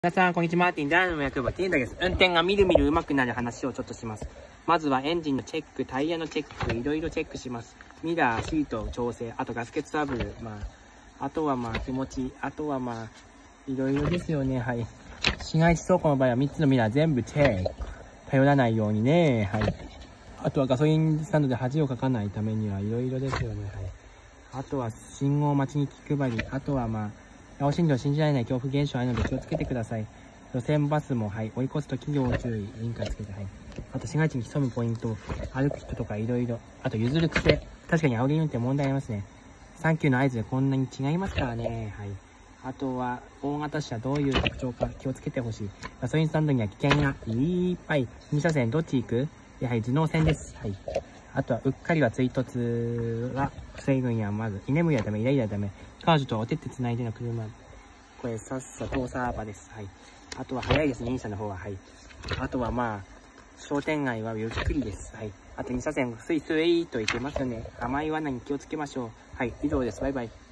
皆さん、こんにちは。マーティン、ダイナの役場、ティンダです。運転がみるみる上手くなる話をちょっとします。まずはエンジンのチェック、タイヤのチェック、いろいろチェックします。ミラー、シート調整、あとガスケツトラブル、あとは気持ち、あとはいろいろですよね。はい。市街地走行の場合は3つのミラー全部チェック。頼らないようにね。はい。あとはガソリンスタンドで恥をかかないためにはいろいろですよね。はい。あとは信号待ちに気配り、あとは青信号を信じられない恐怖現象あるので気をつけてください。路線バスも、はい、追い越すとき要注意、ウインカーつけて、はい。あと、市街地に潜むポイント、歩く人とかいろいろ。あと、譲る癖。確かに煽り運転問題ありますね。サンキューの合図でこんなに違いますからね。はい。あとは、大型車どういう特徴か気をつけてほしい。ガソリンスタンドには危険がいっぱい。2車線どっち行く？やはり頭脳戦です。はい。あとは、うっかりは追突は防ぐにはまず、居眠りはダメ、イライラはダメ。彼女とお手って繋いでの車。これ、さっさとサーバです。はい。あとは、早いですね、インサの方は。はい。あとは商店街はゆっくりです。はい。あと2車線、スイスイと行けますよね。甘い罠に気をつけましょう。はい。以上です。バイバイ。